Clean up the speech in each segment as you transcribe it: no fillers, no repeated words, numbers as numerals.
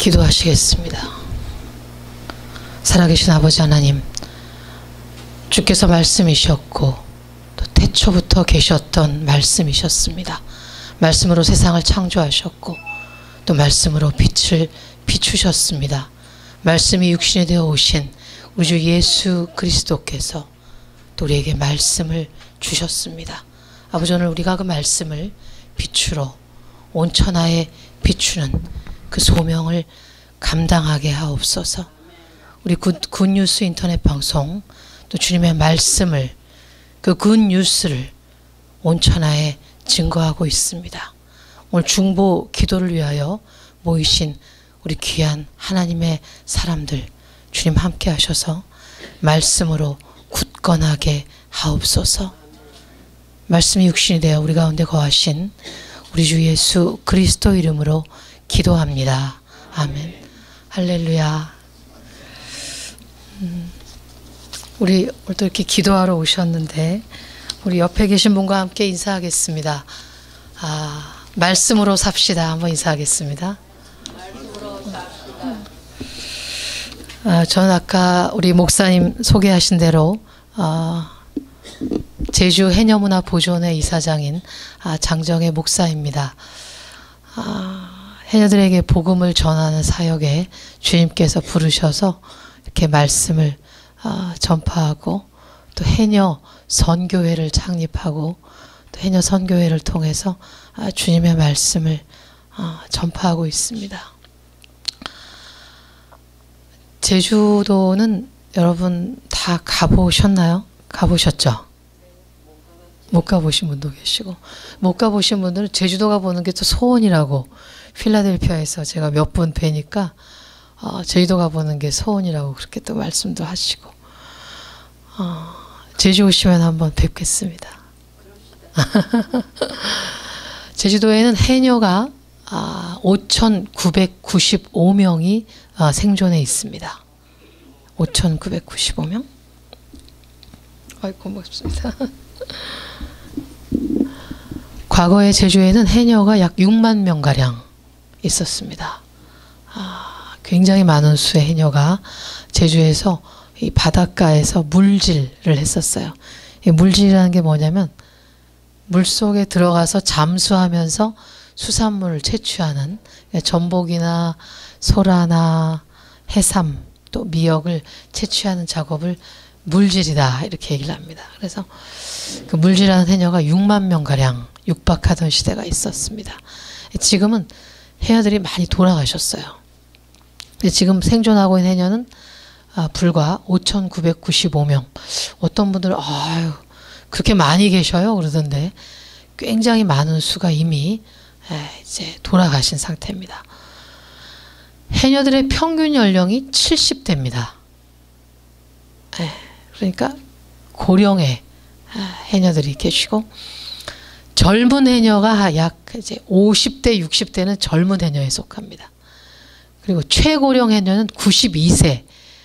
기도하시겠습니다. 살아계신 아버지 하나님, 주께서 말씀이셨고 또 태초부터 계셨던 말씀이셨습니다. 말씀으로 세상을 창조하셨고 또 말씀으로 빛을 비추셨습니다. 말씀이 육신이 되어 오신 우리 주 예수 그리스도께서 또 우리에게 말씀을 주셨습니다. 아버지, 오늘 우리가 그 말씀을 빛으로 온 천하에 비추는 그 소명을 감당하게 하옵소서. 우리 굿뉴스 인터넷 방송 또 주님의 말씀을, 그 굿뉴스를 온 천하에 증거하고 있습니다. 오늘 중보 기도를 위하여 모이신 우리 귀한 하나님의 사람들, 주님 함께 하셔서 말씀으로 굳건하게 하옵소서. 말씀이 육신이 되어 우리 가운데 거하신 우리 주 예수 그리스도 이름으로 기도합니다. 아멘. 할렐루야. 우리 오늘도 이렇게 기도하러 오셨는데 우리 옆에 계신 분과 함께 인사하겠습니다. 말씀으로 삽시다. 한번 인사하겠습니다. 저는 아까 우리 목사님 소개하신 대로 제주 해녀문화보존회 이사장인 장정혜 목사입니다. 해녀들에게 복음을 전하는 사역에 주님께서 부르셔서 이렇게 말씀을 전파하고 또 해녀 선교회를 창립하고 또 해녀 선교회를 통해서 주님의 말씀을 전파하고 있습니다. 제주도는 여러분 다 가보셨나요? 가보셨죠? 못 가보신 분도 계시고, 못 가보신 분들은 제주도 가보는 게 또 소원이라고, 필라델피아에서 제가 몇 분 뵈니까 제주도 가보는 게 소원이라고 그렇게 또 말씀도 하시고, 제주 오시면 한번 뵙겠습니다. 제주도에는 해녀가 5,995명이 생존해 있습니다. 5,995명? 아이고, 고맙습니다. 과거에 제주에는 해녀가 약 6만 명가량 있었습니다. 굉장히 많은 수의 해녀가 제주에서 이 바닷가에서 물질을 했었어요. 이 물질이라는 게 뭐냐면 물속에 들어가서 잠수하면서 수산물을 채취하는, 전복이나 소라나 해삼 또 미역을 채취하는 작업을 물질이다 이렇게 얘기를 합니다. 그래서 그 물질하는 해녀가 6만 명가량 육박하던 시대가 있었습니다. 지금은 해녀들이 많이 돌아가셨어요. 지금 생존하고 있는 해녀는 불과 5,995명. 어떤 분들은 아유 그렇게 많이 계셔요 그러던데 굉장히 많은 수가 이미 이제 돌아가신 상태입니다. 해녀들의 평균 연령이 70대입니다. 그러니까 고령의 해녀들이 계시고, 젊은 해녀가 약 이제 50대, 60대는 젊은 해녀에 속합니다. 그리고 최고령 해녀는 92세,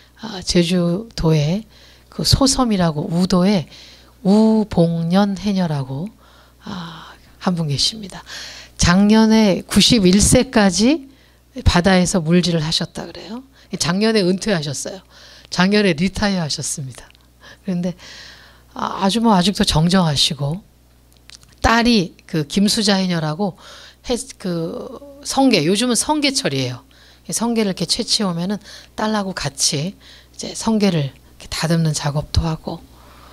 제주도의 그 소섬이라고 우도의 우봉년 해녀라고 한 분 계십니다. 작년에 91세까지 바다에서 물질을 하셨다 그래요. 작년에 은퇴하셨어요. 작년에 리타이어 하셨습니다. 그런데 아직도 정정하시고, 딸이 그 김수자 해녀라고 그 성게, 요즘은 성게철이에요. 성게를 이렇게 채취해 오면은 딸하고 같이 이제 성게를 이렇게 다듬는 작업도 하고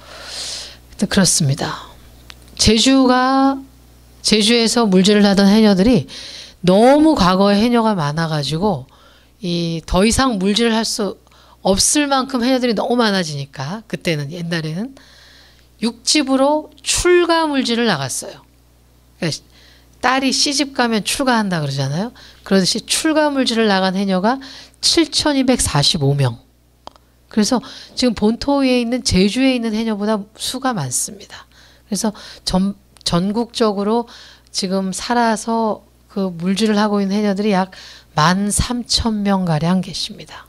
그렇습니다. 제주에서 물질을 하던 해녀들이 너무 과거에 해녀가 많아가지고 더 이상 물질을 할 수 없을 만큼 해녀들이 너무 많아지니까 그때는, 옛날에는 육지부로 출가 물질을 나갔어요. 그러니까 딸이 시집 가면 출가한다 그러잖아요. 그러듯이 출가 물질을 나간 해녀가 7,245명. 그래서 지금 본토에 있는 제주에 있는 해녀보다 수가 많습니다. 그래서 전국적으로 지금 살아서 그 물질을 하고 있는 해녀들이 약 13,000명가량 계십니다.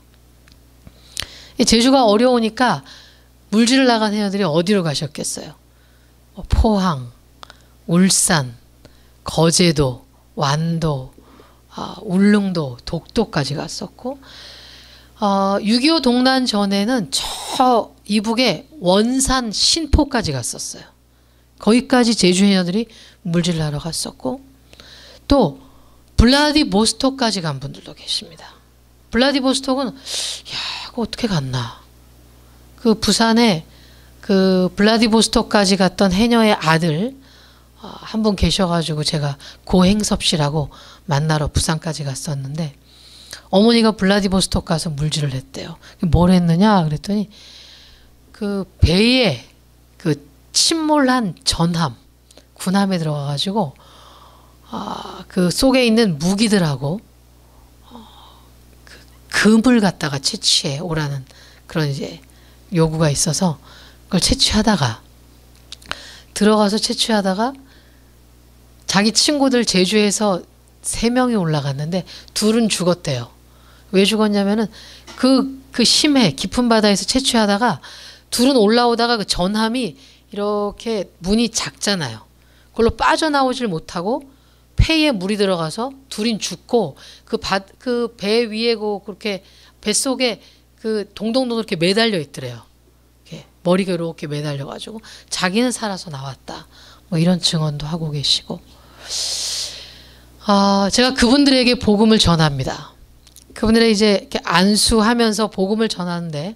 제주가 어려우니까 물질을 나간 해녀들이 어디로 가셨겠어요? 포항, 울산, 거제도, 완도, 울릉도, 독도까지 갔었고 6.25 동란 전에는 저 이북의 원산, 신포까지 갔었어요. 거기까지 제주 해녀들이 물질을 하러 갔었고 또 블라디보스톡까지 간 분들도 계십니다. 블라디보스톡은 그거 어떻게 갔나? 그 부산에 그 블라디보스톡까지 갔던 해녀의 아들 한 분 계셔가지고 제가 고행섭씨라고 만나러 부산까지 갔었는데 어머니가 블라디보스톡 가서 물질을 했대요. 뭘 했느냐 그랬더니 그 배에 그 침몰한 전함, 군함에 들어가가지고 그 속에 있는 무기들하고 그 금을 갖다가 채취해 오라는 그런 이제 요구가 있어서 그걸 채취하다가 들어가서 채취하다가 자기 친구들 제주에서 3명이 올라갔는데 2은 죽었대요. 왜 죽었냐면은 그 심해 깊은 바다에서 채취하다가 2은 올라오다가 그 전함이 이렇게 문이 작잖아요. 그걸로 빠져나오질 못하고 폐에 물이 들어가서 2인 죽고 그 배 위에 그렇게 뱃속에 그 동동동 이렇게 매달려 있더래요. 이렇게 머리가 이렇게 매달려 가지고 자기는 살아서 나왔다. 뭐 이런 증언도 하고 계시고 제가 그분들에게 복음을 전합니다. 그분들의 이제 이렇게 안수하면서 복음을 전하는데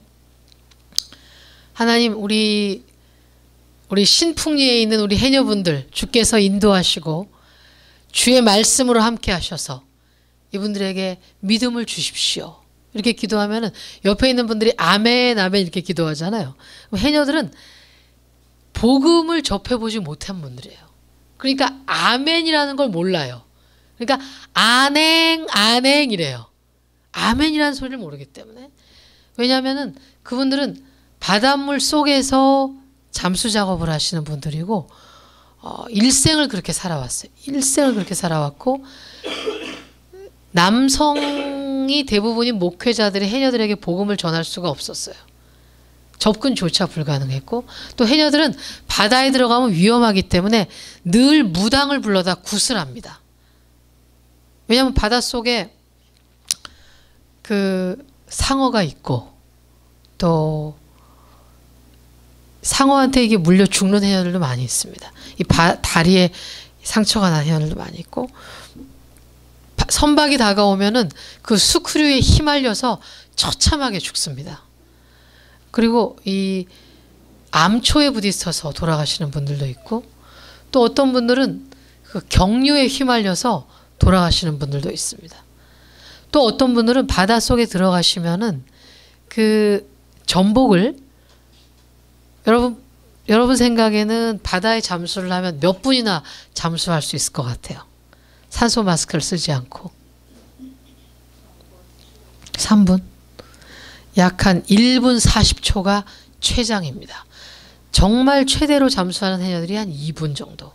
하나님 우리 신풍리에 있는 우리 해녀분들 주께서 인도하시고 주의 말씀으로 함께 하셔서 이분들에게 믿음을 주십시오. 이렇게 기도하면은 옆에 있는 분들이 아멘 아멘 이렇게 기도하잖아요. 해녀들은 복음을 접해보지 못한 분들이에요. 그러니까 아멘이라는 걸 몰라요. 그러니까 안행 이래요. 아멘이라는 소리를 모르기 때문에. 왜냐하면은 그분들은 바닷물 속에서 잠수 작업을 하시는 분들이고 일생을 그렇게 살아왔어요. 일생을 그렇게 살아왔고 남성이 대부분인 목회자들이 해녀들에게 복음을 전할 수가 없었어요. 접근조차 불가능했고 또 해녀들은 바다에 들어가면 위험하기 때문에 늘 무당을 불러다 굿을 합니다. 왜냐하면 바닷속에 그 상어가 있고 또 상어한테 이게 물려 죽는 해녀들도 많이 있습니다. 이 다리에 상처가 난 해녀들도 많이 있고 선박이 다가오면은 그 스크류에 휘말려서 처참하게 죽습니다. 그리고 이 암초에 부딪혀서 돌아가시는 분들도 있고 또 어떤 분들은 그 경류에 휘말려서 돌아가시는 분들도 있습니다. 또 어떤 분들은 바닷속에 들어가시면은 그 전복을 여러분 생각에는 바다에 잠수를 하면 몇 분이나 잠수할 수 있을 것 같아요. 산소 마스크를 쓰지 않고 3분? 약 한 1분 40초가 최장입니다. 정말 최대로 잠수하는 해녀들이 한 2분 정도.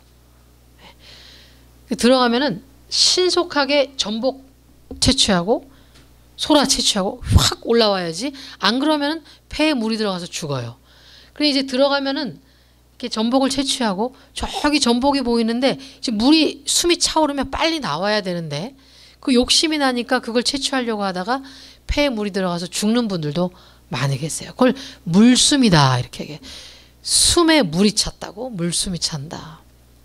들어가면은 신속하게 전복 채취하고 소라 채취하고 확 올라와야지 안 그러면은 폐에 물이 들어가서 죽어요. 그래 이제 들어가면은 이렇게 전복을 채취하고 저기 전복이 보이는데 이제 물이 숨이 차오르면 빨리 나와야 되는데 그 욕심이 나니까 그걸 채취하려고 하다가 폐에 물이 들어가서 죽는 분들도 많이 계세요. 그걸 물숨이다 이렇게 얘기해. 숨에 물이 찼다고 물숨이 찬다.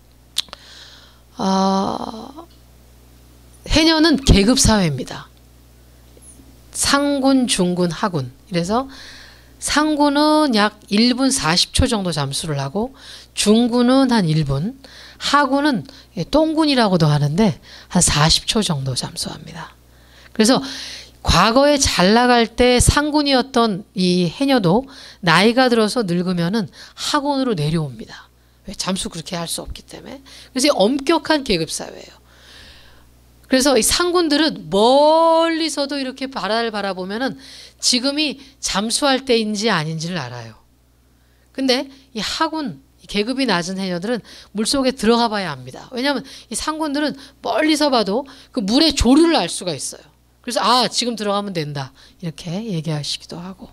해녀는 계급 사회입니다. 상군, 중군, 하군. 그래서 상군은 약 1분 40초 정도 잠수를 하고 중군은 한 1분, 하군은 똥군이라고도 하는데 한 40초 정도 잠수합니다. 그래서 과거에 잘 나갈 때 상군이었던 이 해녀도 나이가 들어서 늙으면은 하군으로 내려옵니다. 왜? 잠수 그렇게 할 수 없기 때문에. 그래서 엄격한 계급 사회예요. 그래서 이 상군들은 멀리서도 이렇게 바다를 바라보면은 지금이 잠수할 때인지 아닌지를 알아요. 근데 이 하군, 계급이 낮은 해녀들은 물속에 들어가 봐야 합니다. 왜냐하면 이 상군들은 멀리서 봐도 그 물의 조류를 알 수가 있어요. 그래서 지금 들어가면 된다 이렇게 얘기하시기도 하고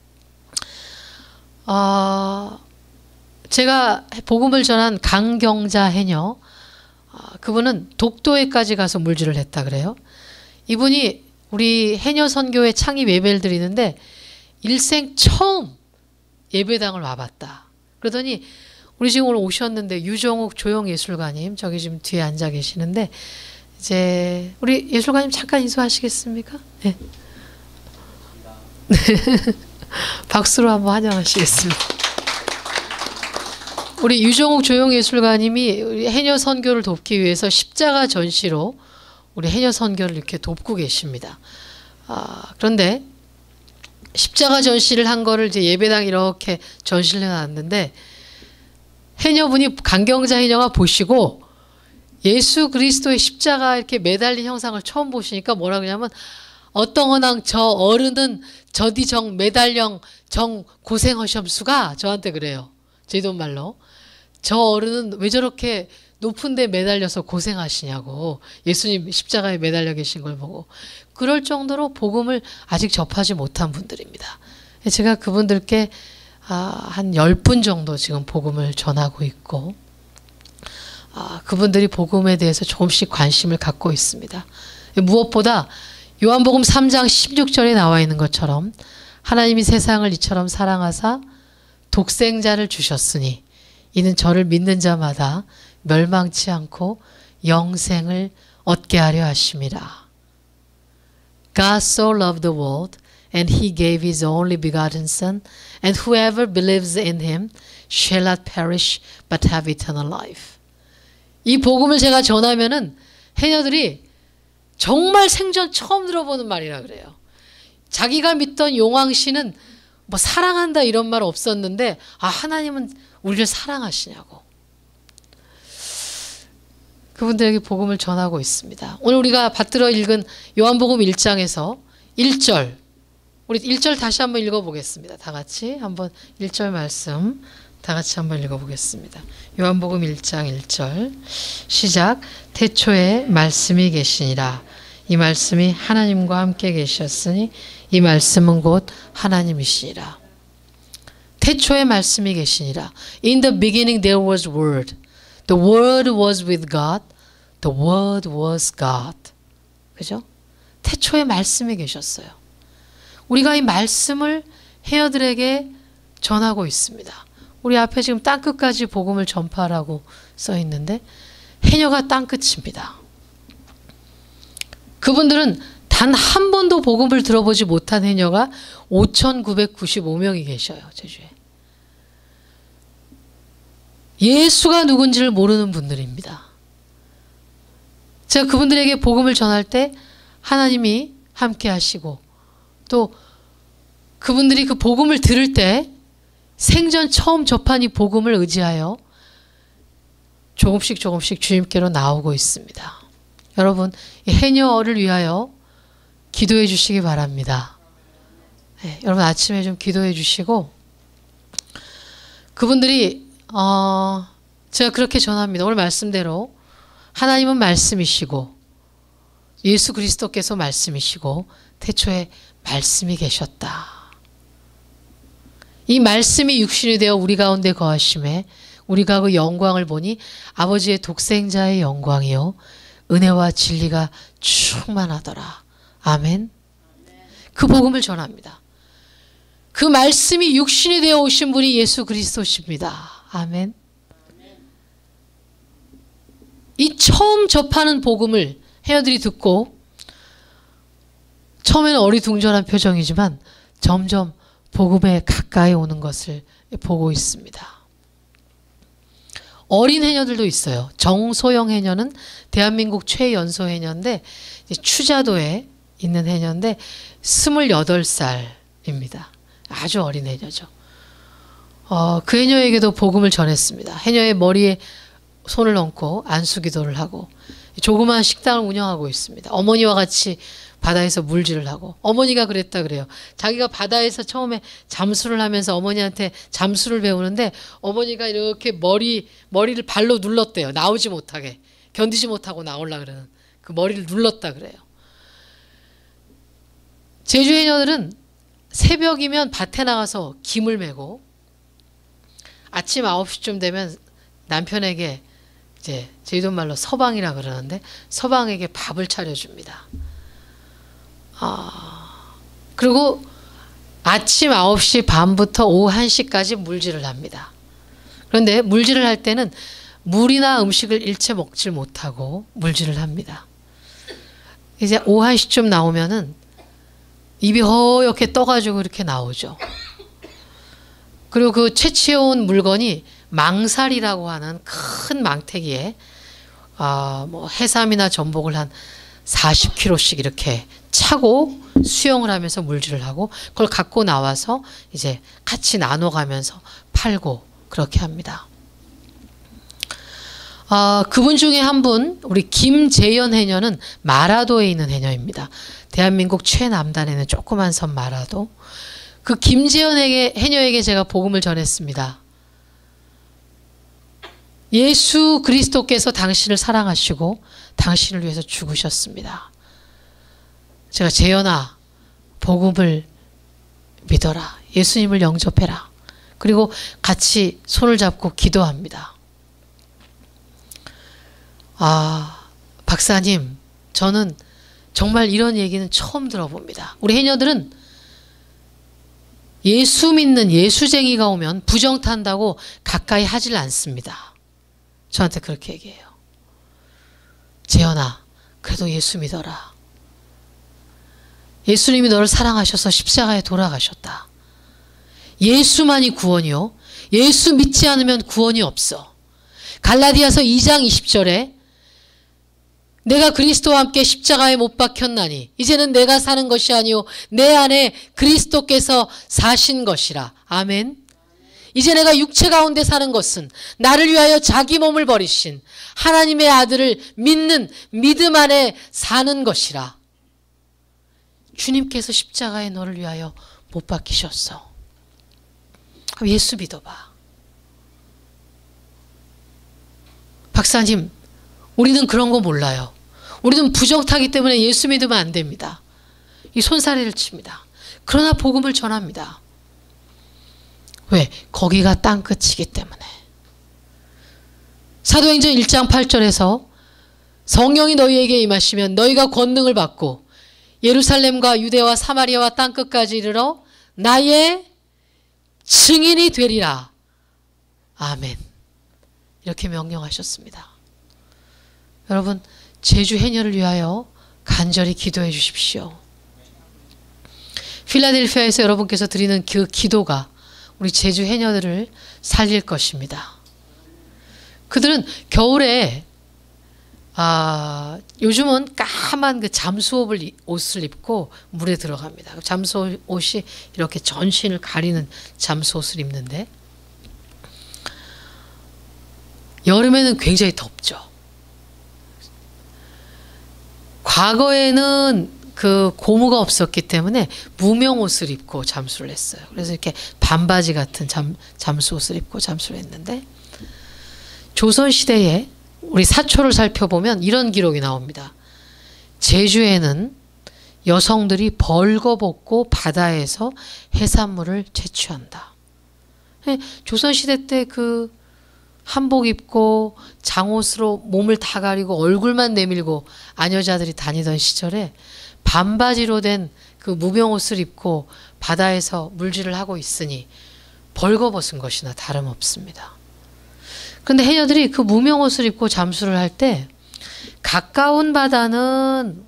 제가 복음을 전한 강경자 해녀 그분은 독도에까지 가서 물질을 했다 그래요. 이분이 우리 해녀 선교회 창립 예배를 드리는데 일생 처음 예배당을 와봤다. 그러더니 우리 지금 오늘 오셨는데 유정욱 조영예술가님 저기 지금 뒤에 앉아 계시는데 이제 우리 예술가님 잠깐 인사하시겠습니까? 네. 박수로 한번 환영하시겠습니다. 우리 유정욱 조영예술가님이 우리 해녀 선교를 돕기 위해서 십자가 전시로 우리 해녀 선교를 이렇게 돕고 계십니다. 그런데 십자가 전시를 한 거를 이제 예배당 이렇게 전시를 해놨는데 해녀분이 강경자 해녀가 보시고 예수 그리스도의 십자가 이렇게 매달린 형상을 처음 보시니까 뭐라 그러냐면 어떠거나 저 어른은 저디 정 매달령 정 고생하셨수가 저한테 그래요. 제돈 말로. 저 어른은 왜 저렇게 높은 데 매달려서 고생하시냐고. 예수님 십자가에 매달려 계신 걸 보고. 그럴 정도로 복음을 아직 접하지 못한 분들입니다. 제가 그분들께 한 10분 정도 지금 복음을 전하고 있고 그분들이 복음에 대해서 조금씩 관심을 갖고 있습니다. 무엇보다 요한복음 3장 16절에 나와 있는 것처럼 하나님이 세상을 이처럼 사랑하사 독생자를 주셨으니 이는 저를 믿는 자마다 멸망치 않고 영생을 얻게 하려 하심이라. God so loved the world and he gave his only begotten son and whoever believes in him shall not perish but have eternal life. 이 복음을 제가 전하면은 해녀들이 정말 생전 처음 들어보는 말이라 그래요. 자기가 믿던 용왕씨는 뭐 사랑한다 이런 말 없었는데 하나님은 우리를 사랑하시냐고. 그분들에게 복음을 전하고 있습니다. 오늘 우리가 받들어 읽은 요한복음 1장에서 1절 우리 1절 다시 한번 읽어보겠습니다. 다 같이 한번 1절 말씀 다 같이 한번 읽어보겠습니다. 요한복음 1장 1절 시작. 태초에 말씀이 계시니라. 이 말씀이 하나님과 함께 계셨으니 이 말씀은 곧 하나님이시니라. 태초에 말씀이 계시니라. In the beginning there was word. The word was with God. The word was God. 그죠? 태초에 말씀이 계셨어요. 우리가 이 말씀을 해녀들에게 전하고 있습니다. 우리 앞에 지금 땅끝까지 복음을 전파하라고 써 있는데 해녀가 땅끝입니다. 그분들은 단 한 번도 복음을 들어보지 못한 해녀가 5,995명이 계셔요. 제주에. 예수가 누군지를 모르는 분들입니다. 제가 그분들에게 복음을 전할 때 하나님이 함께 하시고 또 그분들이 그 복음을 들을 때 생전 처음 접한 이 복음을 의지하여 조금씩 주님께로 나오고 있습니다. 여러분, 이 해녀를 위하여 기도해 주시기 바랍니다. 네, 여러분 아침에 좀 기도해 주시고 그분들이 제가 그렇게 전합니다. 오늘 말씀대로 하나님은 말씀이시고 예수 그리스도께서 말씀이시고 태초에 말씀이 계셨다. 이 말씀이 육신이 되어 우리 가운데 거하심에 우리가 그 영광을 보니 아버지의 독생자의 영광이요 은혜와 진리가 충만하더라. 아멘. 그 복음을 전합니다. 그 말씀이 육신이 되어 오신 분이 예수 그리스도십니다. 아멘. 이 처음 접하는 복음을 해녀들이 듣고 처음에는 어리둥절한 표정이지만 점점 복음에 가까이 오는 것을 보고 있습니다. 어린 해녀들도 있어요. 정소영 해녀는 대한민국 최연소 해녀인데 추자도에 있는 해녀인데 28살입니다. 아주 어린 해녀죠. 그 해녀에게도 복음을 전했습니다. 해녀의 머리에 손을 얹고 안수기도를 하고 조그마한 식당을 운영하고 있습니다. 어머니와 같이 바다에서 물질을 하고 어머니가 그랬다 그래요. 자기가 바다에서 처음에 잠수를 하면서 어머니한테 잠수를 배우는데 어머니가 이렇게 머리를 발로 눌렀대요. 나오지 못하게. 견디지 못하고 나오려고 그러는 그 머리를 눌렀다 그래요. 제주 해녀들은 새벽이면 밭에 나가서 김을 메고 아침 9시쯤 되면 남편에게 이제 제주도 말로 서방이라 그러는데 서방에게 밥을 차려줍니다. 그리고 아침 9시 반부터 오후 1시까지 물질을 합니다. 그런데 물질을 할 때는 물이나 음식을 일체 먹질 못하고 물질을 합니다. 이제 오후 1시쯤 나오면은 입이 허옇게 떠가지고 이렇게 나오죠. 그리고 그 채취해온 물건이 망살이라고 하는 큰 망태기에 뭐 해삼이나 전복을 한 40kg씩 이렇게 차고 수영을 하면서 물질을 하고 그걸 갖고 나와서 이제 같이 나눠가면서 팔고 그렇게 합니다. 그분 중에 한 분, 우리 김재현 해녀는 마라도에 있는 해녀입니다. 대한민국 최남단에 있는 조그만 섬 마라도. 그 김재현 해녀에게 제가 복음을 전했습니다. 예수 그리스도께서 당신을 사랑하시고 당신을 위해서 죽으셨습니다. 제가 재현아, 복음을 믿어라. 예수님을 영접해라. 그리고 같이 손을 잡고 기도합니다. 박사님, 저는 정말 이런 얘기는 처음 들어봅니다. 우리 해녀들은 예수 믿는 예수쟁이가 오면 부정탄다고 가까이 하질 않습니다. 저한테 그렇게 얘기해요. 재현아, 그래도 예수 믿어라. 예수님이 너를 사랑하셔서 십자가에 돌아가셨다. 예수만이 구원이요. 예수 믿지 않으면 구원이 없어. 갈라디아서 2장 20절에 내가 그리스도와 함께 십자가에 못 박혔나니 이제는 내가 사는 것이 아니요 내 안에 그리스도께서 사신 것이라. 아멘. 이제 내가 육체 가운데 사는 것은 나를 위하여 자기 몸을 버리신 하나님의 아들을 믿는 믿음 안에 사는 것이라. 주님께서 십자가에 너를 위하여 못 박히셨어. 예수 믿어봐. 박사님, 우리는 그런 거 몰라요. 우리는 부정타기 때문에 예수 믿으면 안 됩니다. 이 손사래를 칩니다. 그러나 복음을 전합니다. 왜? 거기가 땅끝이기 때문에. 사도행전 1장 8절에서 성령이 너희에게 임하시면 너희가 권능을 받고 예루살렘과 유대와 사마리아와 땅끝까지 이르러 나의 증인이 되리라. 아멘. 이렇게 명령하셨습니다. 여러분, 제주 해녀를 위하여 간절히 기도해 주십시오. 필라델피아에서 여러분께서 드리는 그 기도가 우리 제주 해녀들을 살릴 것입니다. 그들은 겨울에 요즘은 까만 그 옷을 입고 물에 들어갑니다. 잠수옷이 이렇게 전신을 가리는 잠수옷을 입는데 여름에는 굉장히 덥죠. 과거에는 그 고무가 없었기 때문에 무명옷을 입고 잠수를 했어요. 그래서 이렇게 반바지 같은 잠수옷을 입고 잠수를 했는데 조선시대에 우리 사초를 살펴보면 이런 기록이 나옵니다. 제주에는 여성들이 벌거벗고 바다에서 해산물을 채취한다. 조선시대 때 그 한복 입고 장옷으로 몸을 다 가리고 얼굴만 내밀고 아녀자들이 다니던 시절에 반바지로 된 그 무명옷을 입고 바다에서 물질을 하고 있으니 벌거벗은 것이나 다름없습니다. 그런데 해녀들이 그 무명옷을 입고 잠수를 할 때 가까운 바다는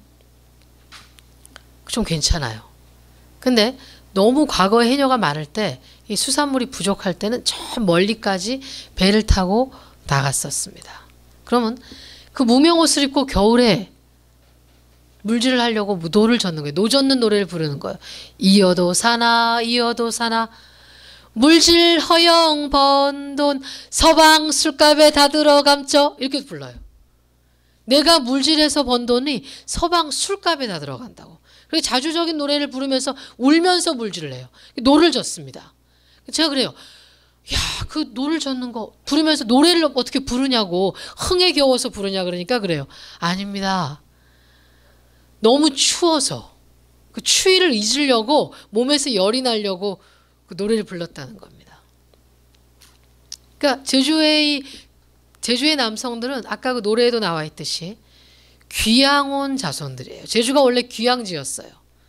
좀 괜찮아요. 근데 너무 과거에 해녀가 많을 때 이 수산물이 부족할 때는 저 멀리까지 배를 타고 나갔었습니다. 그러면 그 무명옷을 입고 겨울에 물질을 하려고 노를 젓는 거예요. 노 젓는 노래를 부르는 거예요. 이어도 사나 이어도 사나 물질 허영 번 돈 서방 술값에 다 들어감죠. 이렇게 불러요. 내가 물질해서 번 돈이 서방 술값에 다 들어간다고. 그리고 자주적인 노래를 부르면서 울면서 물질을 해요. 노를 젓습니다. 제가 그래요. 야, 그 노를 젓는 거 부르면서 노래를 어떻게 부르냐고 흥에 겨워서 부르냐 그러니까 그래요. 아닙니다. 너무 추워서 그 추위를 잊으려고 몸에서 열이 나려고 그 노래를 불렀다는 겁니다. 그러니까 제주의 남성들은 아까 그 노래에도 나와 있듯이 귀양 온 자손들이에요. 제주가 원래 귀양지였어요.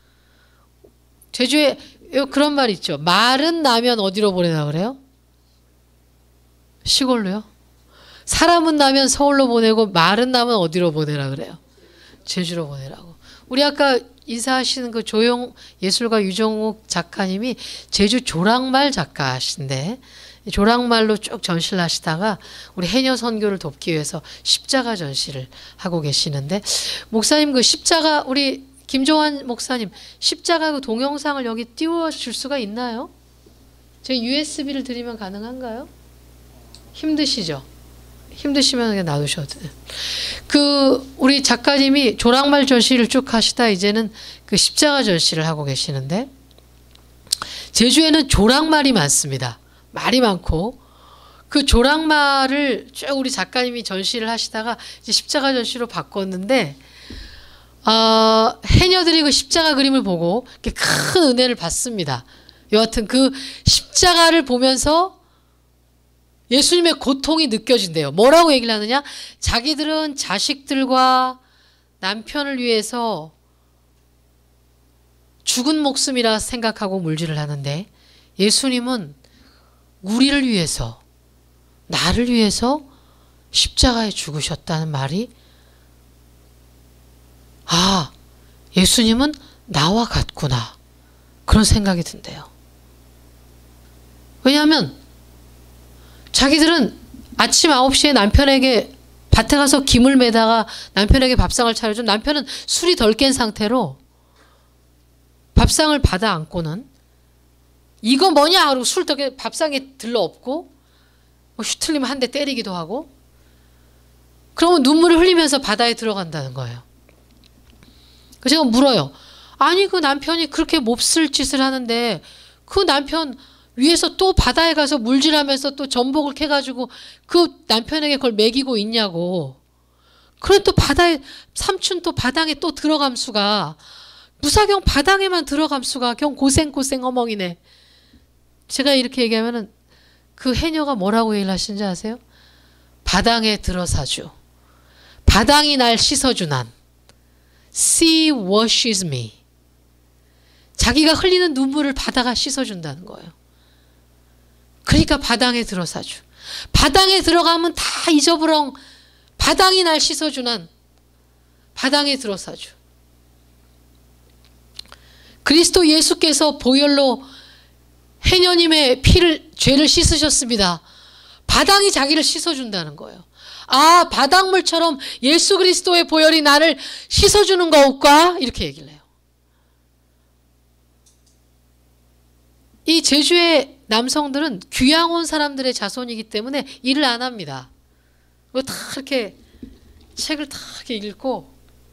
제주에 그런 말 있죠. 말은 나면 어디로 보내라 그래요? 시골로요? 사람은 나면 서울로 보내고 말은 나면 어디로 보내라 그래요? 제주로 보내라고. 우리 아까 인사하시는 그 조용 예술가 유정욱 작가님이 제주 조랑말 작가신데 조랑말로 쭉 전시를 하시다가 우리 해녀 선교를 돕기 위해서 십자가 전시를 하고 계시는데 목사님 그 십자가 우리 김종환 목사님 십자가 그 동영상을 여기 띄워줄 수가 있나요? 제 USB를 드리면 가능한가요? 힘드시죠? 힘드시면 그냥 놔두셔도 돼요. 그 우리 작가님이 조랑말 전시를 쭉 하시다 이제는 그 십자가 전시를 하고 계시는데 제주에는 조랑말이 많습니다. 말이 많고 그 조랑말을 쭉 우리 작가님이 전시를 하시다가 이제 십자가 전시로 바꿨는데 해녀들이 그 십자가 그림을 보고 큰 은혜를 받습니다. 여하튼 그 십자가를 보면서 예수님의 고통이 느껴진대요. 뭐라고 얘기를 하느냐? 자기들은 자식들과 남편을 위해서 죽은 목숨이라 생각하고 물질을 하는데 예수님은 우리를 위해서 나를 위해서 십자가에 죽으셨다는 말이 예수님은 나와 같구나 그런 생각이 든대요. 왜냐하면 자기들은 아침 9시에 남편에게 밭에 가서 김을 매다가 남편에게 밥상을 차려준 남편은 술이 덜 깬 상태로 밥상을 받아 안고는 이거 뭐냐 하고 술 덕에 밥상에 들러 엎고 휘틀리면 한 대 때리기도 하고 그러면 눈물을 흘리면서 바다에 들어간다는 거예요. 그래서 제가 물어요. 아니 그 남편이 그렇게 몹쓸 짓을 하는데 그 남편 위에서 또 바다에 가서 물질하면서 또 전복을 캐가지고 그 남편에게 그걸 먹이고 있냐고. 그래 또 바다에 삼촌 또 바닥에 또 들어감수가 무사경 바닥에만 들어감수가 경 고생 어멍이네. 제가 이렇게 얘기하면은 그 해녀가 뭐라고 얘기를 하시는지 아세요? 바닥에 들어사주. 바닥이 날 씻어주난. Sea washes me. 자기가 흘리는 눈물을 바다가 씻어준다는 거예요. 그러니까 바닥에 들어사주. 바닥에 들어가면 다 잊어버렁. 바닥이 날 씻어주난. 바닥에 들어사주. 그리스도 예수께서 보혈로 해녀님의 죄를 씻으셨습니다. 바닥이 자기를 씻어준다는 거예요. 바닥물처럼 예수 그리스도의 보혈이 나를 씻어주는 거울까? 이렇게 얘기를 해요. 이 제주의 남성들은 귀양 온 사람들의 자손이기 때문에 일을 안 합니다. 다 이렇게 책을 다 이렇게 읽고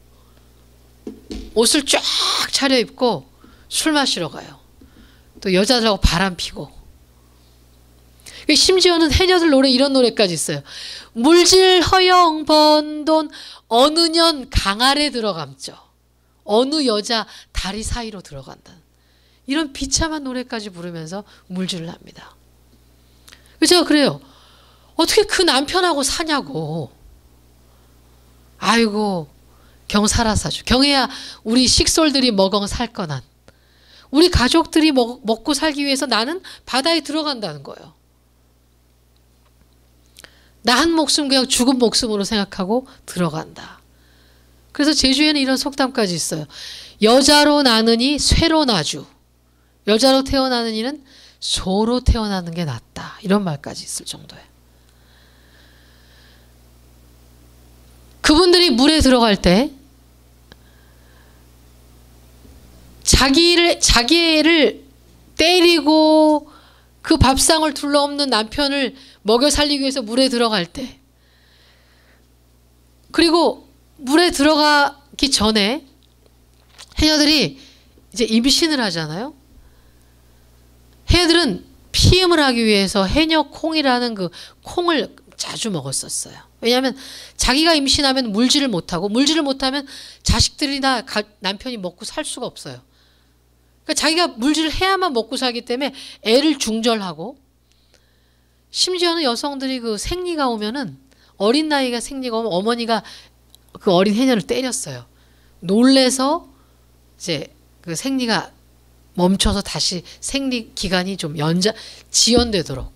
옷을 쫙 차려입고 술 마시러 가요. 또 여자들하고 바람 피고. 심지어는 해녀들 노래 이런 노래까지 있어요. 물질 허영 번 돈 어느 년 강아래 들어감죠. 어느 여자 다리 사이로 들어간다. 이런 비참한 노래까지 부르면서 물질을 합니다. 제가 그래요. 어떻게 그 남편하고 사냐고. 아이고 경 살아사주. 경해야 우리 식솔들이 먹엉 살 거난. 우리 가족들이 먹고 살기 위해서 나는 바다에 들어간다는 거예요. 나 한 목숨 그냥 죽은 목숨으로 생각하고 들어간다. 그래서 제주에는 이런 속담까지 있어요. 여자로 나느니 쇠로 나주. 여자로 태어나는 이는 소로 태어나는 게 낫다. 이런 말까지 있을 정도예요. 그분들이 물에 들어갈 때 자기를 때리고 그 밥상을 둘러엎는 남편을 먹여 살리기 위해서 물에 들어갈 때 그리고 물에 들어가기 전에 해녀들이 이제 임신을 하잖아요. 해녀들은 피임을 하기 위해서 해녀콩이라는 그 콩을 자주 먹었었어요. 왜냐하면 자기가 임신하면 물질을 못하고 물질을 못하면 자식들이나 남편이 먹고 살 수가 없어요. 그러니까 자기가 물질을 해야만 먹고 살기 때문에 애를 중절하고 심지어는 여성들이 그 생리가 오면은 어린 나이가 생리가 오면 어머니가 그 어린 해녀를 때렸어요. 놀래서 이제 그 생리가 멈춰서 다시 생리 기간이 좀 지연되도록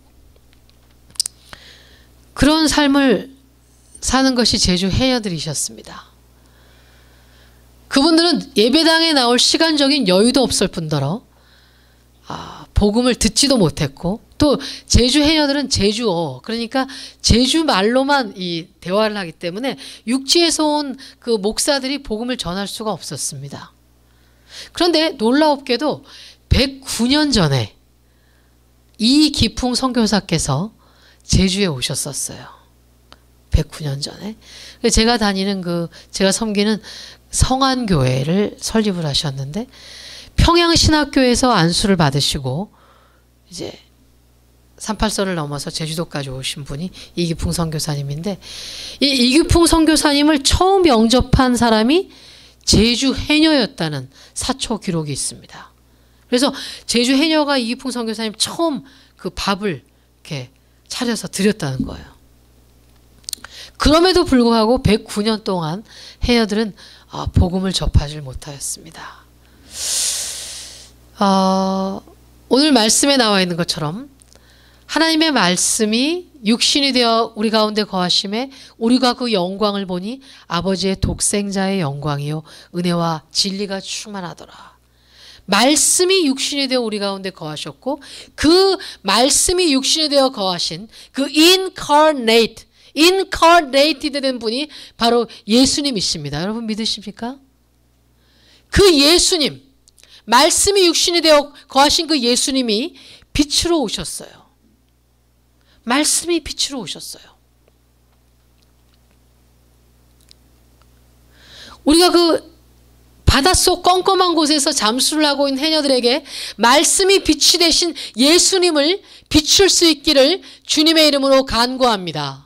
그런 삶을 사는 것이 제주 해녀들이셨습니다. 그분들은 예배당에 나올 시간적인 여유도 없을 뿐더러 복음을 듣지도 못했고, 또 제주 해녀들은 제주어, 그러니까 제주 말로만 이 대화를 하기 때문에 육지에서 온 그 목사들이 복음을 전할 수가 없었습니다. 그런데 놀라웠게도 109년 전에 이기풍 선교사께서 제주에 오셨었어요. 109년 전에. 제가 제가 섬기는 성안교회를 설립을 하셨는데, 평양신학교에서 안수를 받으시고 이제 38선을 넘어서 제주도까지 오신 분이 이기풍 선교사님인데, 이 이기풍 선교사님을 처음 영접한 사람이 제주 해녀였다는 사초 기록이 있습니다. 그래서 제주 해녀가 이기풍 선교사님 처음 그 밥을 이렇게 차려서 드렸다는 거예요. 그럼에도 불구하고 109년 동안 해녀들은 복음을 접하지 못하였습니다. 오늘 말씀에 나와 있는 것처럼 하나님의 말씀이 육신이 되어 우리 가운데 거하심에 우리가 그 영광을 보니 아버지의 독생자의 영광이요 은혜와 진리가 충만하더라. 말씀이 육신이 되어 우리 가운데 거하셨고, 그 말씀이 육신이 되어 거하신 그 incarnated 된 분이 바로 예수님이십니다. 여러분 믿으십니까? 그 예수님, 말씀이 육신이 되어 거하신 그 예수님이 빛으로 오셨어요. 말씀이 빛으로 오셨어요. 우리가 그 바닷속 껌껌한 곳에서 잠수를 하고 있는 해녀들에게 말씀이 빛이 되신 예수님을 비출 수 있기를 주님의 이름으로 간구합니다.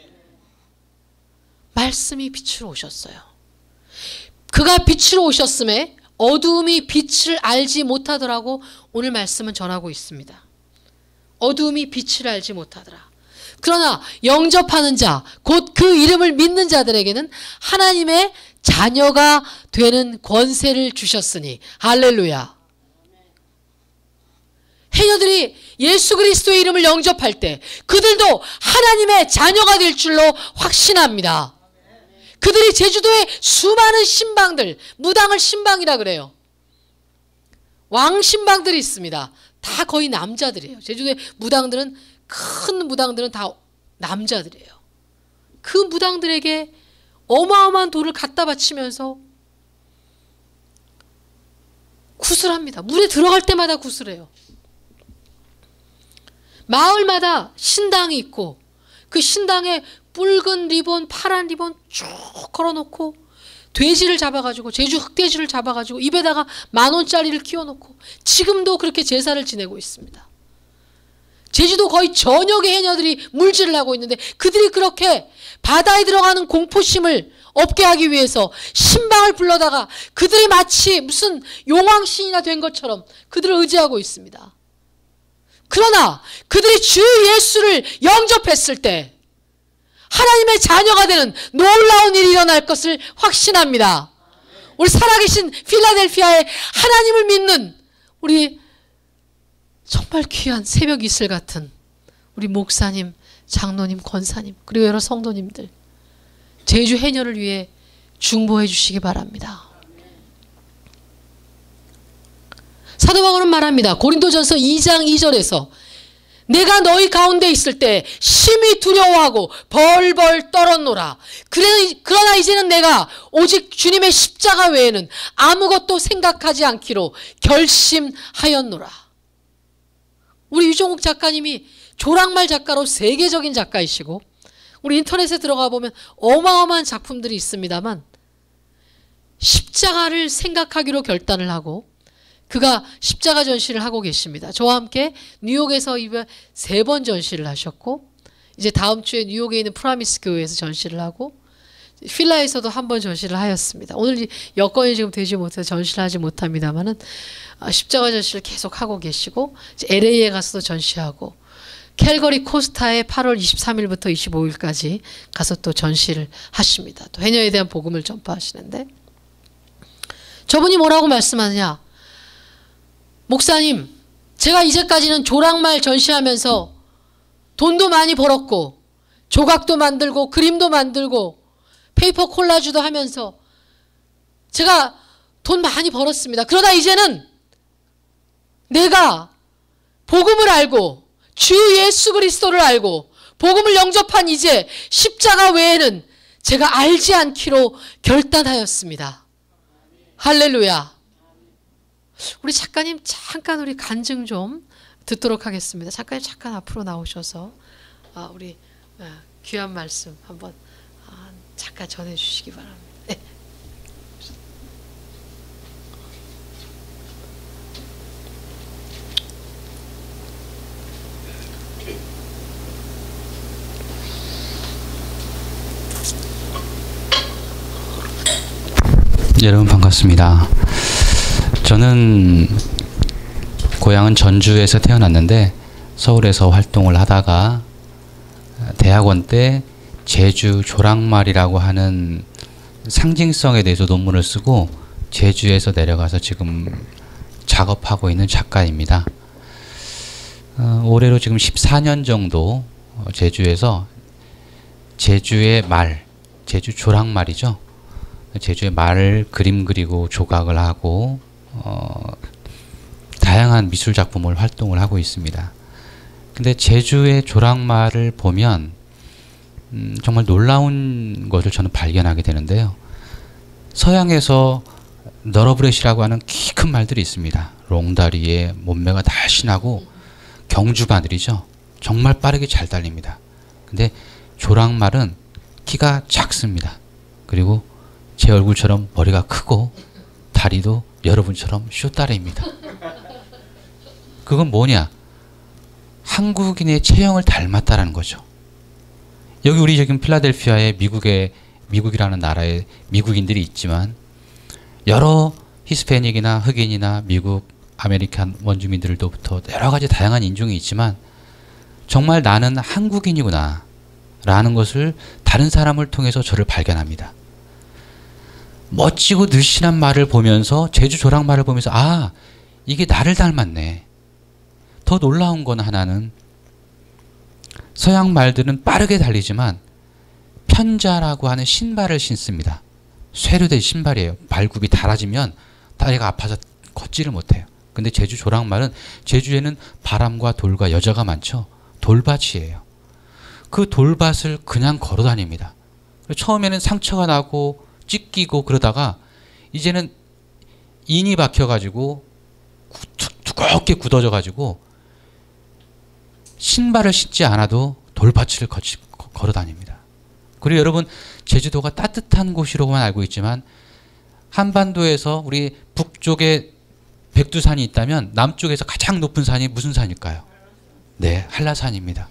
말씀이 빛으로 오셨어요. 그가 빛으로 오셨음에 어두움이 빛을 알지 못하더라고 오늘 말씀은 전하고 있습니다. 어두움이 빛을 알지 못하더라. 그러나 영접하는 자, 곧 그 이름을 믿는 자들에게는 하나님의 자녀가 되는 권세를 주셨으니 할렐루야. 해녀들이 예수 그리스도의 이름을 영접할 때 그들도 하나님의 자녀가 될 줄로 확신합니다. 그들이 제주도에 수많은 신방들, 무당을 신방이라 그래요. 왕신방들이 있습니다. 다 거의 남자들이에요. 제주도의 무당들은, 큰 무당들은 다 남자들이에요. 그 무당들에게 어마어마한 돈을 갖다 바치면서 구슬합니다. 물에 들어갈 때마다 구슬해요. 마을마다 신당이 있고 그 신당에 붉은 리본, 파란 리본 쭉 걸어놓고 돼지를 잡아가지고, 제주 흑돼지를 잡아가지고 입에다가 10,000원짜리를 끼워놓고 지금도 그렇게 제사를 지내고 있습니다. 제주도 거의 전역의 해녀들이 물질을 하고 있는데 그들이 그렇게 바다에 들어가는 공포심을 없게 하기 위해서 신방을 불러다가 그들이 마치 무슨 용왕신이나 된 것처럼 그들을 의지하고 있습니다. 그러나 그들이 주 예수를 영접했을 때 하나님의 자녀가 되는 놀라운 일이 일어날 것을 확신합니다. 우리 살아계신 필라델피아의 하나님을 믿는 우리 정말 귀한 새벽 이슬 같은 우리 목사님, 장로님, 권사님, 그리고 여러 성도님들, 제주 해녀를 위해 중보해 주시기 바랍니다. 사도 바울은 말합니다. 고린도전서 2장 2절에서 내가 너희 가운데 있을 때 심히 두려워하고 벌벌 떨었노라. 그러나 이제는 내가 오직 주님의 십자가 외에는 아무것도 생각하지 않기로 결심하였노라. 우리 유종욱 작가님이 조랑말 작가로 세계적인 작가이시고 우리 인터넷에 들어가 보면 어마어마한 작품들이 있습니다만 십자가를 생각하기로 결단을 하고 그가 십자가 전시를 하고 계십니다. 저와 함께 뉴욕에서 이번 3번 전시를 하셨고 이제 다음 주에 뉴욕에 있는 프라미스 교회에서 전시를 하고 필라에서도 1번 전시를 하였습니다. 오늘 여건이 지금 되지 못해서 전시를 하지 못합니다만은 십자가 전시를 계속 하고 계시고 LA에 가서도 전시하고 캘거리 코스타에 8월 23일부터 25일까지 가서 또 전시를 하십니다. 또 해녀에 대한 복음을 전파하시는데 저분이 뭐라고 말씀하느냐? 목사님, 제가 이제까지는 조랑말 전시하면서 돈도 많이 벌었고 조각도 만들고 그림도 만들고 페이퍼 콜라주도 하면서 제가 돈 많이 벌었습니다. 그러다 이제는 내가 복음을 알고 주 예수 그리스도를 알고 복음을 영접한 이제 십자가 외에는 제가 알지 않기로 결단하였습니다. 할렐루야. 우리 작가님 잠깐 우리 간증 좀 듣도록 하겠습니다. 작가님 잠깐 앞으로 나오셔서 우리 귀한 말씀 한번 잠깐 전해주시기 바랍니다. 네. 여러분 반갑습니다. 저는 고향은 전주에서 태어났는데 서울에서 활동을 하다가 대학원 때 제주 조랑말이라고 하는 상징성에 대해서 논문을 쓰고 제주에서 내려가서 지금 작업하고 있는 작가입니다. 올해로 지금 14년 정도 제주에서 제주의 말, 제주 조랑말이죠. 제주의 말을 그림 그리고 조각을 하고 다양한 미술 작품을 활동을 하고 있습니다. 근데 제주의 조랑말을 보면 정말 놀라운 것을 저는 발견하게 되는데요. 서양에서 너러브렛이라고 하는 키 큰 말들이 있습니다. 롱다리에 몸매가 날씬하고 경주바늘이죠. 정말 빠르게 잘 달립니다. 근데 조랑말은 키가 작습니다. 그리고 제 얼굴처럼 머리가 크고 다리도 여러분처럼 쇼다리입니다. 그건 뭐냐? 한국인의 체형을 닮았다라는 거죠. 여기 우리 지금 필라델피아에 미국이라는 나라에 미국인들이 있지만 여러 히스패닉이나 흑인이나 미국, 아메리칸 원주민들로부터 여러 가지 다양한 인종이 있지만 정말 나는 한국인이구나 라는 것을 다른 사람을 통해서 저를 발견합니다. 멋지고 늘씬한 말을 보면서 제주 조랑말을 보면서 아, 이게 나를 닮았네. 더 놀라운 건 하나는 서양 말들은 빠르게 달리지만 편자라고 하는 신발을 신습니다. 쇠로된 신발이에요. 발굽이 닳아지면 다리가 아파서 걷지를 못해요. 근데 제주 조랑말은 제주에는 바람과 돌과 여자가 많죠. 돌밭이에요. 그 돌밭을 그냥 걸어 다닙니다. 처음에는 상처가 나고 찢기고 그러다가 이제는 인이 박혀가지고 두껍게 굳어져 가지고 신발을 신지 않아도 돌밭을 걸어 다닙니다. 그리고 여러분 제주도가 따뜻한 곳이라고만 알고 있지만 한반도에서 우리 북쪽에 백두산이 있다면 남쪽에서 가장 높은 산이 무슨 산일까요? 네, 한라산입니다.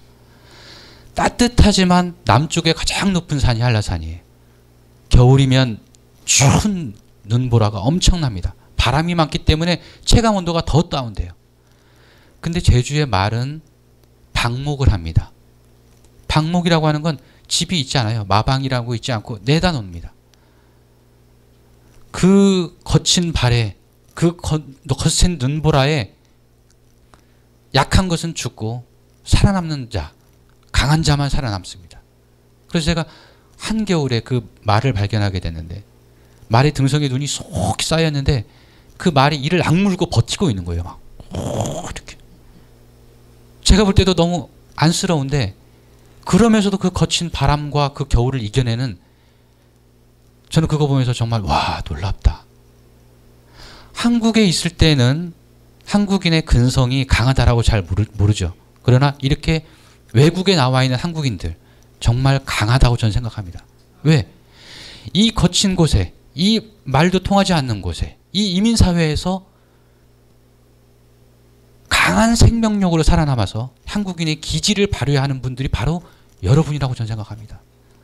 따뜻하지만 남쪽에 가장 높은 산이 한라산이에요. 겨울이면 추운 눈보라가 엄청납니다. 바람이 많기 때문에 체감 온도가 더 다운돼요. 근데 제주의 말은 방목을 합니다. 방목이라고 하는 건 집이 있지 않아요. 마방이라고 있지 않고 내다 놓습니다. 그 거친 발에 그 거센 눈보라에 약한 것은 죽고 살아남는 자, 강한 자만 살아남습니다. 그래서 제가 한겨울에 그 말을 발견하게 됐는데 말의 등성에 눈이 쏙 쌓였는데 그 말이 이를 악물고 버티고 있는 거예요. 막 이렇게. 제가 볼 때도 너무 안쓰러운데 그러면서도 그 거친 바람과 그 겨울을 이겨내는 저는 그거 보면서 정말 와 놀랍다. 한국에 있을 때는 한국인의 근성이 강하다라고 잘 모르죠. 그러나 이렇게 외국에 나와 있는 한국인들 정말 강하다고 저는 생각합니다. 왜? 이 거친 곳에 이 말도 통하지 않는 곳에 이 이민사회에서 강한 생명력으로 살아남아서 한국인의 기질을 발휘해야 하는 분들이 바로 여러분이라고 저는 생각합니다.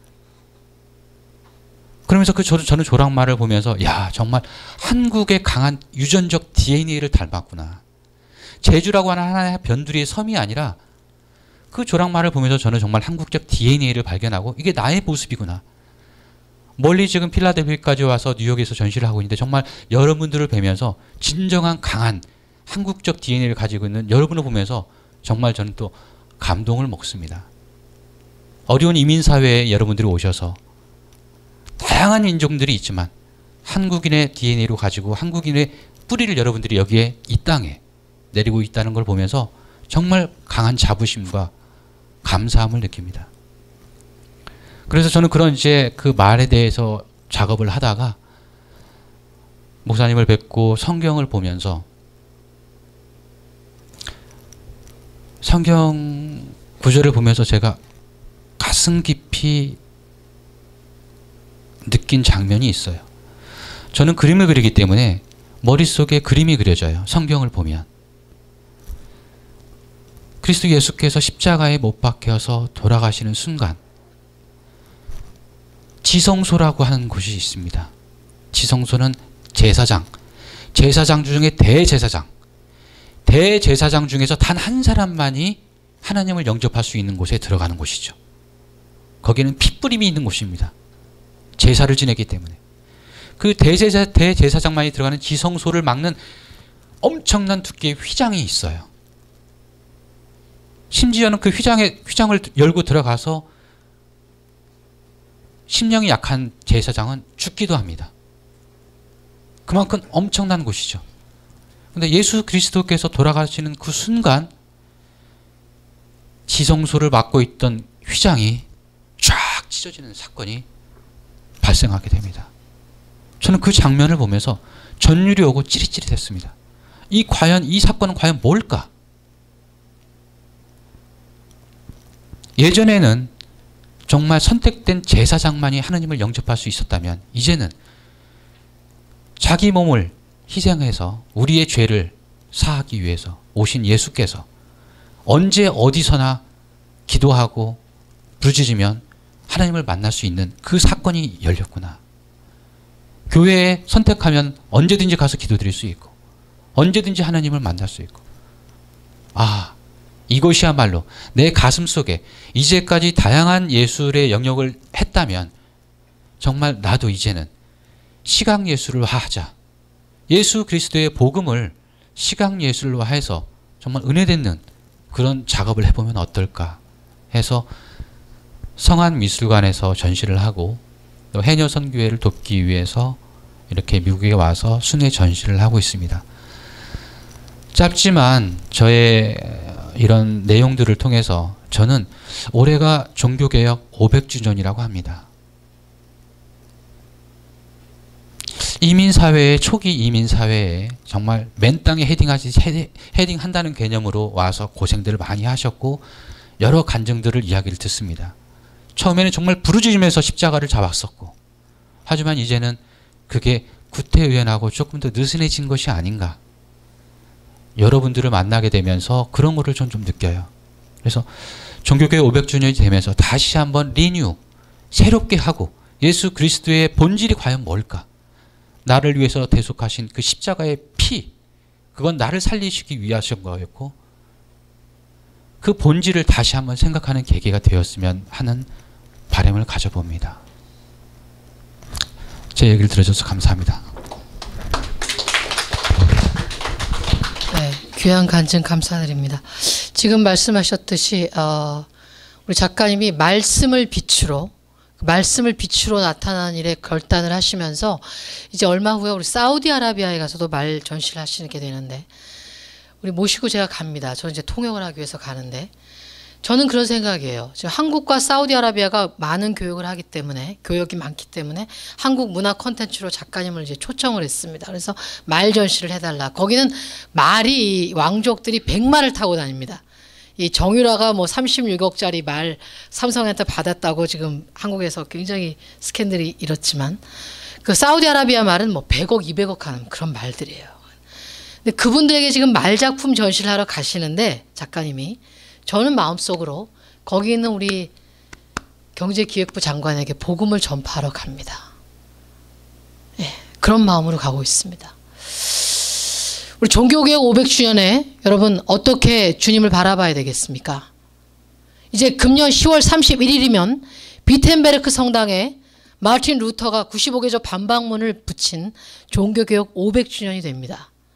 그러면서 저는 조랑말을 보면서 야 정말 한국의 강한 유전적 DNA를 닮았구나. 제주라고 하는 하나의 변두리의 섬이 아니라 그 조랑말을 보면서 저는 정말 한국적 DNA를 발견하고 이게 나의 모습이구나. 멀리 지금 필라델피아까지 와서 뉴욕에서 전시를 하고 있는데 정말 여러분들을 뵈면서 진정한 강한 한국적 DNA를 가지고 있는 여러분을 보면서 정말 저는 또 감동을 먹습니다. 어려운 이민사회에 여러분들이 오셔서 다양한 인종들이 있지만 한국인의 DNA로 가지고 한국인의 뿌리를 여러분들이 여기에 이 땅에 내리고 있다는 걸 보면서 정말 강한 자부심과 감사함을 느낍니다. 그래서 저는 그런 이제 그 말에 대해서 작업을 하다가 목사님을 뵙고 성경을 보면서 성경 구절을 보면서 제가 가슴 깊이 느낀 장면이 있어요. 저는 그림을 그리기 때문에 머릿속에 그림이 그려져요. 성경을 보면. 그리스도 예수께서 십자가에 못 박혀서 돌아가시는 순간 지성소라고 하는 곳이 있습니다. 지성소는 제사장 중에 대제사장 중에서 단 한 사람만이 하나님을 영접할 수 있는 곳에 들어가는 곳이죠. 거기는 핏부림이 있는 곳입니다. 제사를 지내기 때문에. 그 대제사장만이 들어가는 지성소를 막는 엄청난 두께의 휘장이 있어요. 심지어는 그 휘장을 열고 들어가서 심령이 약한 제사장은 죽기도 합니다. 그만큼 엄청난 곳이죠. 근데 예수 그리스도께서 돌아가시는 그 순간 지성소를 막고 있던 휘장이 쫙 찢어지는 사건이 발생하게 됩니다. 저는 그 장면을 보면서 전율이 오고 찌릿찌릿했습니다. 이 사건은 과연 뭘까? 예전에는 정말 선택된 제사장만이 하나님을 영접할 수 있었다면 이제는 자기 몸을 희생해서 우리의 죄를 사하기 위해서 오신 예수께서 언제 어디서나 기도하고 부르짖으면 하나님을 만날 수 있는 그 사건이 열렸구나. 교회에 선택하면 언제든지 가서 기도드릴 수 있고 언제든지 하나님을 만날 수 있고, 아, 이것이야말로 내 가슴 속에 이제까지 다양한 예술의 영역을 했다면 정말 나도 이제는 시각예술을 하자. 예수 그리스도의 복음을 시각예술로해서 정말 은혜되는 그런 작업을 해보면 어떨까 해서 성안미술관에서 전시를 하고 또 해녀선교회를 돕기 위해서 이렇게 미국에 와서 순회 전시를 하고 있습니다. 짧지만 저의 이런 내용들을 통해서 저는 올해가 종교개혁 500주년이라고 합니다. 이민사회에, 초기 이민사회에 정말 맨 땅에 헤딩한다는 개념으로 와서 고생들을 많이 하셨고 여러 간증들을 이야기를 듣습니다. 처음에는 정말 부르짖으면서 십자가를 잡았었고, 하지만 이제는 그게 구태의연하고 조금 더 느슨해진 것이 아닌가. 여러분들을 만나게 되면서 그런 거를 좀 느껴요. 그래서 종교개혁 500주년이 되면서 다시 한번 리뉴, 새롭게 하고 예수 그리스도의 본질이 과연 뭘까? 나를 위해서 대속하신 그 십자가의 피, 그건 나를 살리시기 위하신 거였고 그 본질을 다시 한번 생각하는 계기가 되었으면 하는 바람을 가져봅니다. 제 얘기를 들어줘서 감사합니다. 네, 귀한 간증 감사드립니다. 지금 말씀하셨듯이 우리 작가님이 말씀을 빛으로 나타나는 일에 결단을 하시면서 이제 얼마 후에 우리 사우디아라비아에 가서도 말 전시를 하시게 되는데 우리 모시고 제가 갑니다. 저는 이제 통역을 하기 위해서 가는데 저는 그런 생각이에요. 지금 한국과 사우디아라비아가 많은 교육을 하기 때문에, 교역이 많기 때문에 한국 문화 콘텐츠로 작가님을 이제 초청을 했습니다. 그래서 말 전시를 해달라. 거기는 말이 왕족들이 100마를 타고 다닙니다. 이 정유라가 뭐 36억짜리 말 삼성한테 받았다고 지금 한국에서 굉장히 스캔들이 이렇지만 그 사우디아라비아 말은 뭐 100억, 200억 하는 그런 말들이에요. 근데 그분들에게 지금 말 작품 전시를 하러 가시는데 작가님이 저는 마음속으로 거기 있는 우리 경제기획부 장관에게 복음을 전파하러 갑니다. 예, 그런 마음으로 가고 있습니다. 우리 종교개혁 500주년에 여러분 어떻게 주님을 바라봐야 되겠습니까? 이제 금년 10월 31일이면 비텐베르크 성당에 마틴 루터가 95개조 반박문을 붙인 종교개혁 500주년이 됩니다.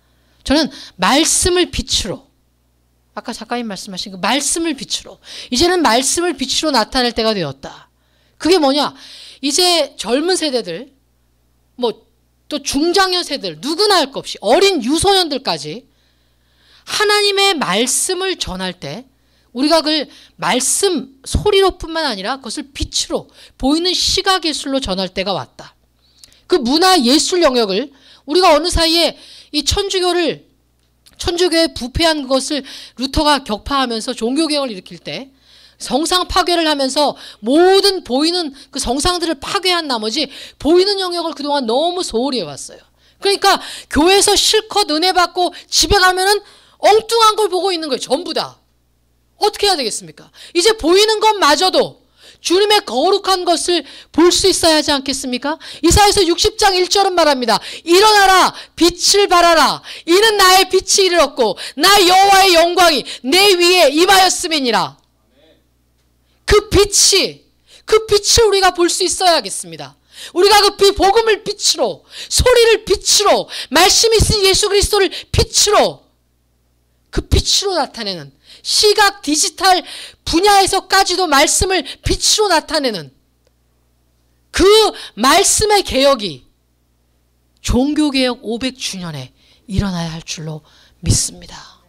저는 말씀을 빛으로, 아까 작가님 말씀하신 그 말씀을 빛으로, 이제는 말씀을 빛으로 나타낼 때가 되었다. 그게 뭐냐? 이제 젊은 세대들, 또 중장년 세대들, 누구나 할 것 없이 어린 유소년들까지 하나님의 말씀을 전할 때 우리가 그 말씀 소리로뿐만 아니라 그것을 빛으로 보이는 시각 예술로 전할 때가 왔다. 그 문화 예술 영역을 우리가 어느 사이에 이 천주교에 부패한 것을 루터가 격파하면서 종교개혁을 일으킬 때 성상 파괴를 하면서 모든 보이는 그 성상들을 파괴한 나머지 보이는 영역을 그동안 너무 소홀히 해왔어요. 그러니까 교회에서 실컷 은혜 받고 집에 가면은 엉뚱한 걸 보고 있는 거예요. 전부 다. 어떻게 해야 되겠습니까? 이제 보이는 것마저도 주님의 거룩한 것을 볼 수 있어야 하지 않겠습니까? 이사야서 60장 1절은 말합니다. 일어나라, 빛을 발하라. 이는 나의 빛이 이르렀고 나 여호와의 영광이 내 위에 임하였음이니라. 그 빛을 우리가 볼 수 있어야겠습니다. 우리가 그 복음을 빛으로, 소리를 빛으로, 말씀이 있으신 예수 그리스도를 빛으로, 그 빛으로 나타내는, 시각 디지털 분야에서까지도 말씀을 빛으로 나타내는 그 말씀의 개혁이 종교개혁 500주년에 일어나야 할 줄로 믿습니다.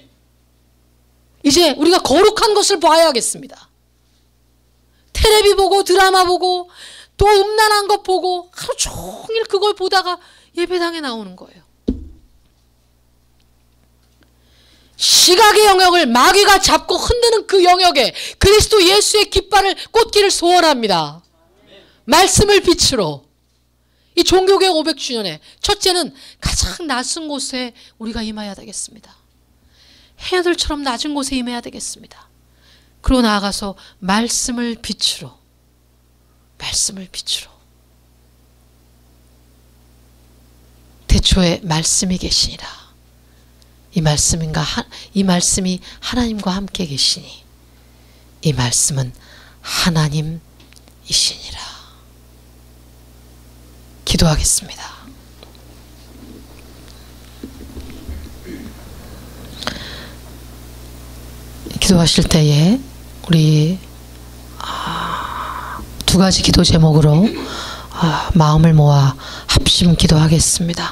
이제 우리가 거룩한 것을 봐야겠습니다. 텔레비 보고 드라마 보고 또 음란한 것 보고 하루 종일 그걸 보다가 예배당에 나오는 거예요. 시각의 영역을 마귀가 잡고 흔드는 그 영역에 그리스도 예수의 깃발을 꽂기를 소원합니다. 말씀을 빛으로. 이 종교개혁 500주년에 첫째는 가장 낮은 곳에 우리가 임해야 되겠습니다. 해녀들처럼 낮은 곳에 임해야 되겠습니다. 그러고 나아가서 말씀을 빛으로, 말씀을 빛으로. 태초에 말씀이 계시니라. 이 말씀이 하나님과 함께 계시니 이 말씀은 하나님이시니라. 기도하겠습니다. 기도하실 때에 우리 두 가지 기도 제목으로 마음을 모아 합심 기도하겠습니다.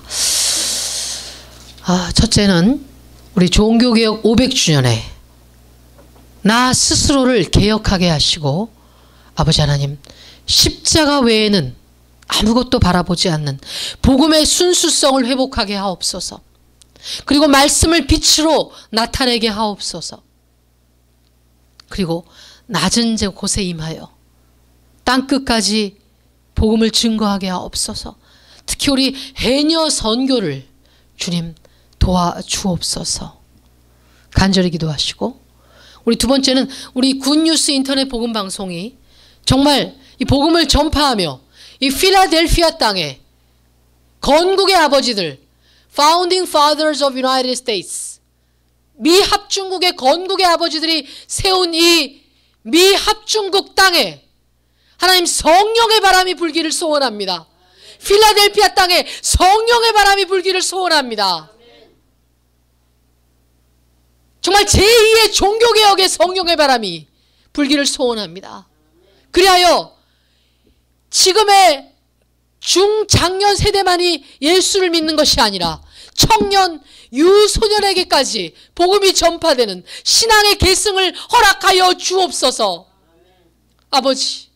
첫째는 우리 종교개혁 500주년에 나 스스로를 개혁하게 하시고 아버지 하나님, 십자가 외에는 아무것도 바라보지 않는 복음의 순수성을 회복하게 하옵소서. 그리고 말씀을 빛으로 나타내게 하옵소서. 그리고 낮은 곳에 임하여 땅끝까지 복음을 증거하게 하옵소서. 특히 우리 해녀 선교를 주님 도와주옵소서. 간절히 기도하시고, 우리 두 번째는 우리 굿뉴스 인터넷 복음 방송이 정말 이 복음을 전파하며 이 필라델피아 땅에 건국의 아버지들, Founding Fathers of United States, 미 합중국의 건국의 아버지들이 세운 이 미 합중국 땅에 하나님 성령의 바람이 불기를 소원합니다. 필라델피아 땅에 성령의 바람이 불기를 소원합니다. 정말 제2의 종교개혁의 성령의 바람이 불기를 소원합니다. 그리하여 지금의 중장년 세대만이 예수를 믿는 것이 아니라 청년, 유소년에게까지 복음이 전파되는 신앙의 계승을 허락하여 주옵소서. 아버지,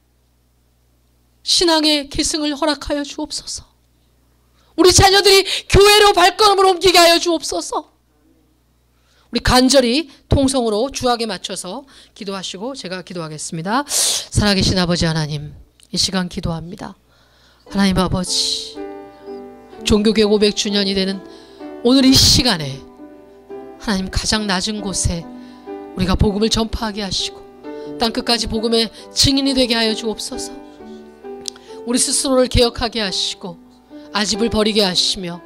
신앙의 계승을 허락하여 주옵소서. 우리 자녀들이 교회로 발걸음을 옮기게 하여 주옵소서. 우리 간절히 통성으로 주악에 맞춰서 기도하시고 제가 기도하겠습니다. 살아계신 아버지 하나님, 이 시간 기도합니다. 하나님 아버지, 종교개혁 500주년이 되는 오늘 이 시간에 하나님 가장 낮은 곳에 우리가 복음을 전파하게 하시고 땅끝까지 복음의 증인이 되게 하여 주옵소서. 우리 스스로를 개혁하게 하시고 아집을 버리게 하시며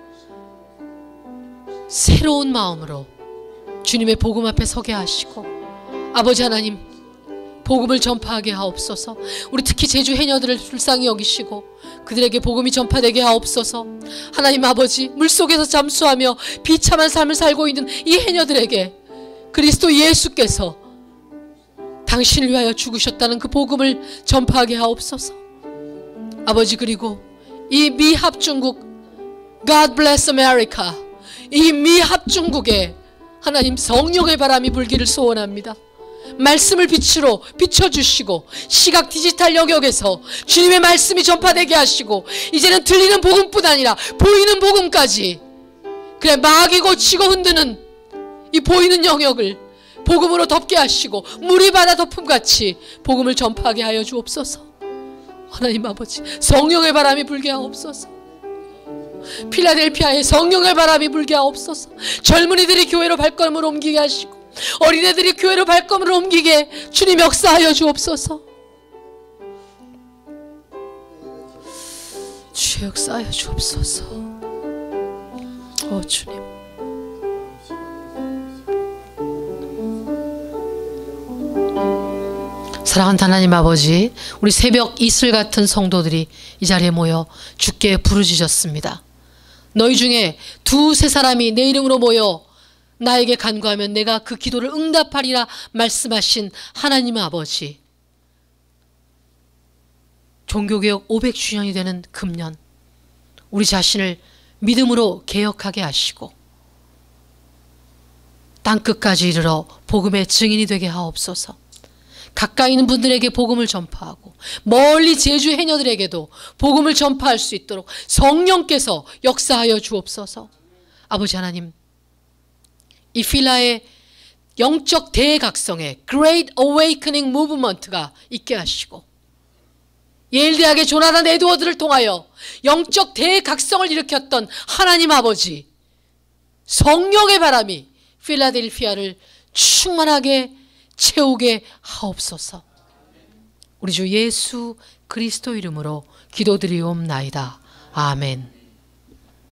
새로운 마음으로 주님의 복음 앞에 서게 하시고 아버지 하나님, 복음을 전파하게 하옵소서. 우리 특히 제주 해녀들을 불쌍히 여기시고 그들에게 복음이 전파되게 하옵소서. 하나님 아버지, 물속에서 잠수하며 비참한 삶을 살고 있는 이 해녀들에게 그리스도 예수께서 당신을 위하여 죽으셨다는 그 복음을 전파하게 하옵소서. 아버지, 그리고 이 미합 중국, God bless America, 이 미합 중국에 하나님 성령의 바람이 불기를 소원합니다. 말씀을 빛으로 비춰주시고 시각 디지털 영역에서 주님의 말씀이 전파되게 하시고 이제는 들리는 복음뿐 아니라 보이는 복음까지, 그래 마귀 고치고 흔드는 이 보이는 영역을 복음으로 덮게 하시고 물이 바다 덮음같이 복음을 전파하게 하여 주옵소서. 하나님 아버지, 성령의 바람이 불게 하옵소서. 필라델피아에 성령의 바람이 불게 하옵소서. 젊은이들이 교회로 발걸음을 옮기게 하시고 어린애들이 교회로 발걸음을 옮기게 주님 역사하여 주옵소서. 주 역사하여 주옵소서. 오 주님, 사랑하는 하나님 아버지, 우리 새벽 이슬 같은 성도들이 이 자리에 모여 주께 부르짖었습니다. 너희 중에 두세 사람이 내 이름으로 모여 나에게 간구하면 내가 그 기도를 응답하리라 말씀하신 하나님 아버지, 종교개혁 500주년이 되는 금년 우리 자신을 믿음으로 개혁하게 하시고 땅끝까지 이르러 복음의 증인이 되게 하옵소서. 가까이 있는 분들에게 복음을 전파하고 멀리 제주 해녀들에게도 복음을 전파할 수 있도록 성령께서 역사하여 주옵소서. 아버지 하나님, 이 필라의 영적 대각성에 Great Awakening Movement가 있게 하시고 예일대학의 조나단 에드워드를 통하여 영적 대각성을 일으켰던 하나님 아버지, 성령의 바람이 필라델피아를 충만하게 채우게 하옵소서. 우리 주 예수 그리스도 이름으로 기도드리옵나이다. 아멘.